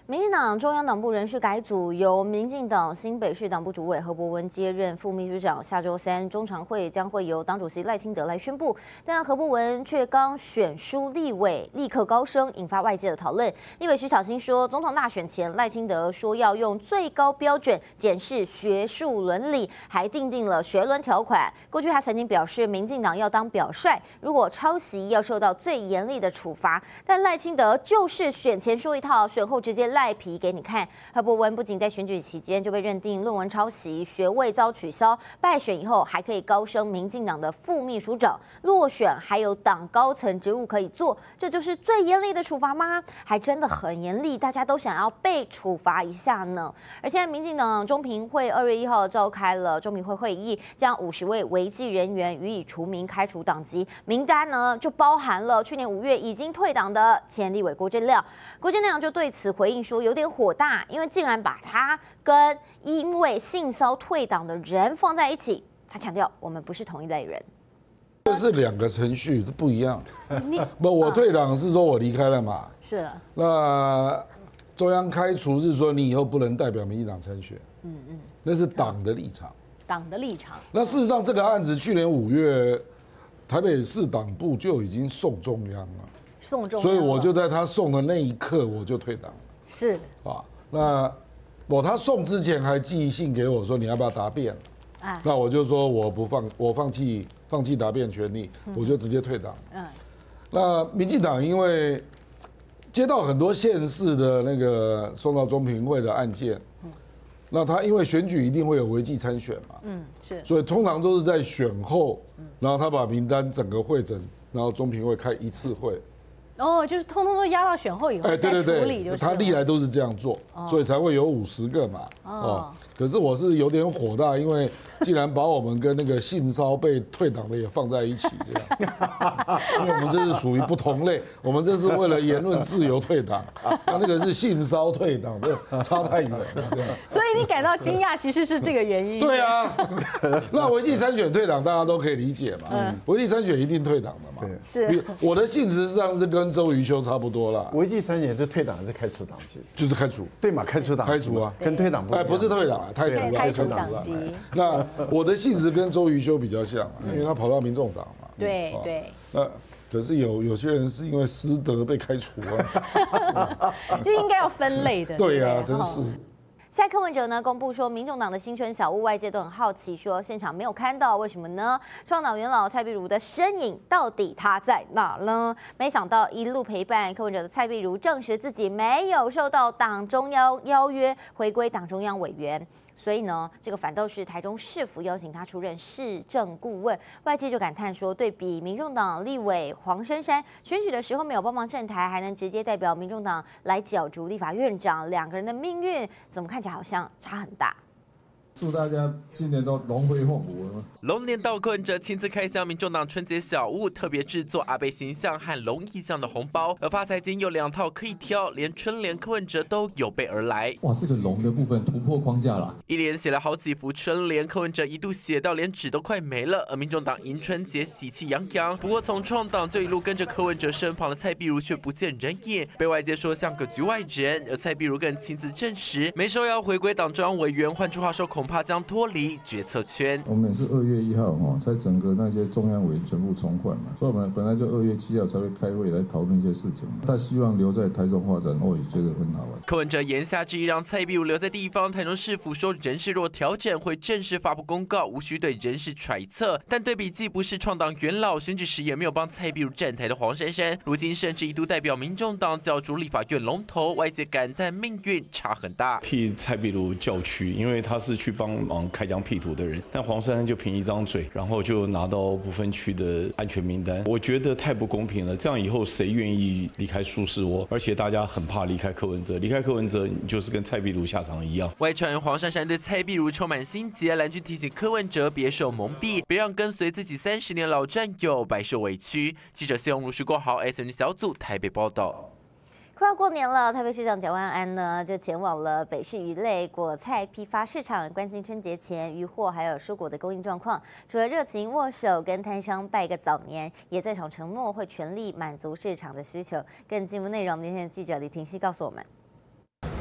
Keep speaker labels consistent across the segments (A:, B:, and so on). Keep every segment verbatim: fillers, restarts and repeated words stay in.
A: 民进党中央党部人事改组，由民进党新北市党部主委何博文接任副秘书长。下周三中常会将会由党主席赖清德来宣布，但何博文却刚选书立委，立刻高升，引发外界的讨论。立委徐小新说，总统大选前，赖清德说要用最高标准检视学术伦理，还订定了学伦条款。过去他曾经表示，民进党要当表率，如果抄袭要受到最严厉的处罚。但赖清德就是选前说一套，选后直接赖。赖皮给你看，何博文不仅在选举期间就被认定论文抄袭，学位遭取消，败选以后还可以高升民进党的副秘书长，落选还有党高层职务可以做，这就是最严厉的处罚吗？还真的很严厉，大家都想要被处罚一下呢。而现在民进党中评会二月一号召开了中评会会议，将五十位违纪人员予以除名、开除党籍，名单呢就包含了去年五月已经退党的前立委郭正亮。郭正亮就对此回应说，有点火大，因为竟然把他跟因为性骚退党的人放在一起。他强调，我们不是同一类人。
B: 这是两个程序，是不一样。不，我退党是说我离开了嘛。
A: 是。
B: 那中央开除是说你以后不能代表民进党参选。嗯嗯。那是党的立场。
A: 党的立场。
B: 那事实上，这个案子去年五月，台北市党部就已经送中央了。
A: 送中央。
B: 所以我就在他送的那一刻，我就退党了。
A: 是
B: 啊，那我他送之前还寄信给我说你要不要答辩，啊，那我就说我不放，我放弃放弃答辩权利，嗯、我就直接退党。嗯，那民进党因为接到很多县市的那个送到中评会的案件，嗯、那他因为选举一定会有违纪参选嘛，嗯，是，所以通常都是在选后，然后他把名单整个会诊，然后中评会开一次会。
A: 哦，就是通通都压到选后以后再处理就是。
B: 他历来都是这样做，所以才会有五十个嘛。哦，可是我是有点火大，因为既然把我们跟那个性骚被退党的也放在一起，这样，因为我们这是属于不同类，我们这是为了言论自由退党，那那个是性骚退党，这差太远了。
A: 所以你感到惊讶，其实是这个原因。
B: 对啊，那违纪参选退党，大家都可以理解嘛。违纪参选一定退党的嘛。
A: 是。
B: 我的性质上是跟周瑜修差不多了。
C: 违纪参选是退党还是开除党籍？
B: 就是开除。
C: 对嘛，开除党。
B: 开除啊，
C: 跟退党不一样。
B: 哎，不是退党啊，开除啊，
A: 开除党籍。
B: 那我的性质跟周瑜修比较像，因为他跑到民众党嘛。
A: 对对。
B: 那可是有有些人是因为私德被开除啊。
A: 就应该要分类的。
B: 对呀，真是。
A: 现在柯文哲呢公布说，民众党的新春小物，外界都很好奇，说现场没有看到，为什么呢？创党元老蔡壁如的身影到底他在哪呢？没想到一路陪伴柯文哲的蔡壁如，证实自己没有受到党中央邀约回归党中央委员。所以呢，这个反倒是台中市府邀请他出任市政顾问，外界就感叹说，对比民众党立委黄珊珊选举的时候没有帮忙站台，还能直接代表民众党来角逐立法院长，两个人的命运怎么看起来好像差很大？
D: 祝大家今年都龙飞凤舞。
E: 龙年到，柯文哲亲自开箱民众党春节小物，特别制作阿贝形象和龙意象的红包，而发财金有两套可以挑，连春联柯文哲都有备而来。
D: 哇，这个龙的部分突破框架了，
E: 一连写了好几幅春联，柯文哲一度写到连纸都快没了。而民众党迎春节喜气洋洋，不过从创党就一路跟着柯文哲身旁的蔡壁如却不见人影，被外界说像个局外人。而蔡壁如更亲自证实，没受邀回归党中央委员，换句话说，恐怕将脱离决策圈。
D: 我们也是二月一号哦，在整个那些中央委员全部重换嘛，所以我们本来就二月七号才会开会来讨论一些事情。他希望留在台中发展，我也觉得很好玩。
E: 柯文哲言下之意让蔡壁如留在地方，台中市府说人事若调整会正式发布公告，无需对人事揣测。但对比既不是创党元老，选举时也没有帮蔡壁如站台的黄珊珊，如今甚至一度代表民众党角逐立法院龙头，外界感叹命运差很大。
F: 替蔡壁如叫屈，因为他是去帮忙开疆辟土的人，但黄珊珊就凭一张嘴，然后就拿到不分区的安全名单，我觉得太不公平了。这样以后谁愿意离开舒适窝？而且大家很怕离开柯文哲，离开柯文哲，你就是跟蔡壁如下场一样。
E: 外传黄珊珊对蔡壁如充满心结，蓝军提醒柯文哲别受蒙蔽，别让跟随自己三十年老战友白受委屈。记者谢宏如、徐国豪 S N 小组台北报道。
A: 快要过年了，台北市长蒋万安呢就前往了北市鱼类果菜批发市场，关心春节前鱼货还有蔬果的供应状况。除了热情握手跟摊商拜个早年，也在场承诺会全力满足市场的需求。更进一步内容，今天的记者李婷熙告诉我们。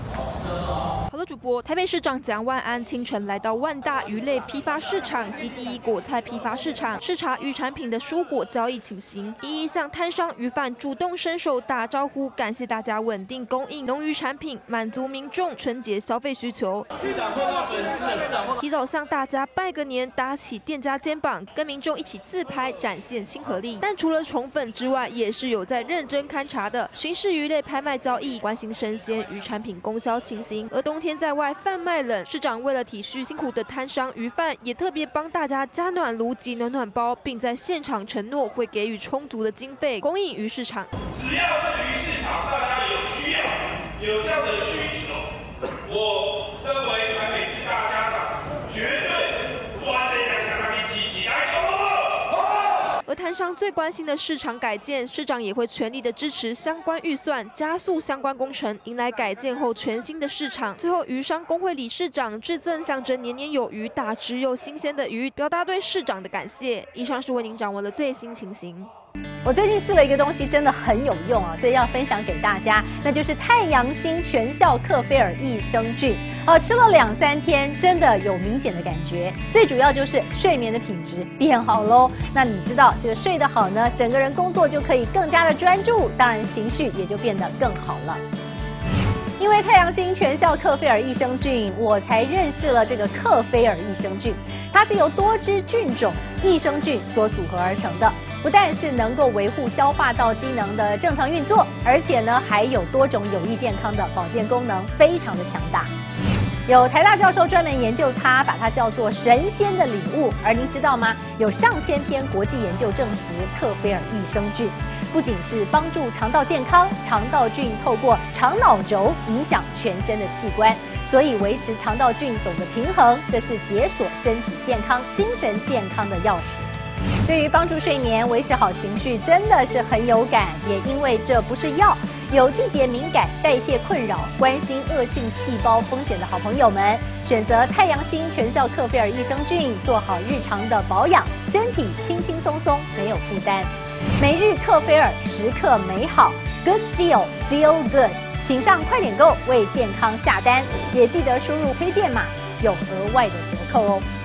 G: 好的，主播，台北市长蒋万安清晨来到万大鱼类批发市场及第一果菜批发市场，视察鱼产品的蔬果交易情形，一一向摊商、鱼贩主动伸手打招呼，感谢大家稳定供应农渔产品，满足民众春节消费需求。市长碰到粉丝了，市长碰到提早向大家拜个年，搭起店家肩膀，跟民众一起自拍，展现亲和力。但除了宠粉之外，也是有在认真勘察的，巡视鱼类拍卖交易，关心生鲜鱼产品供销情形。而冬天在外贩卖冷，市长为了体恤辛苦的摊商鱼贩，也特别帮大家加暖炉及暖暖包，并在现场承诺会给予充足的经费供应鱼市场。
H: 只要这个鱼市场大家有需要，有这样的需求，我身为台北市大家长，绝对不安这两家他们一起来攻了。
G: 而摊商最关心的市场改建，市长也会全力的支持相关预算，加速相关工程，迎来改建后全新的市场。最后，渔商工会理事长致赠象征年年有余、大只又新鲜的鱼，表达对市长的感谢。以上是为您掌握的最新情形。
I: 我最近试了一个东西，真的很有用啊，所以要分享给大家，那就是太阳星全效克菲尔益生菌。哦，吃了两三天，真的有明显的感觉。最主要就是睡眠的品质变好喽。那你知道，这个睡得好呢，整个人工作就可以更加的专注，当然情绪也就变得更好了。因为太阳星全效克菲尔益生菌，我才认识了这个克菲尔益生菌。它是由多支菌种益生菌所组合而成的，不但是能够维护消化道机能的正常运作，而且呢还有多种有益健康的保健功能，非常的强大。有台大教授专门研究它，把它叫做神仙的礼物。而您知道吗？有上千篇国际研究证实，克菲尔益生菌不仅是帮助肠道健康，肠道菌透过肠脑轴影响全身的器官，所以维持肠道菌种的平衡，这是解锁身体健康、精神健康的钥匙。对于帮助睡眠、维持好情绪，真的是很有感。也因为这不是药，有季节敏感、代谢困扰、关心恶性细胞风险的好朋友们，选择太阳星全效克菲尔益生菌，做好日常的保养，身体轻轻松松，没有负担。每日克菲尔，时刻美好 ，Good Feel Feel Good， 请上快点购为健康下单，也记得输入推荐码，有额外的折扣哦。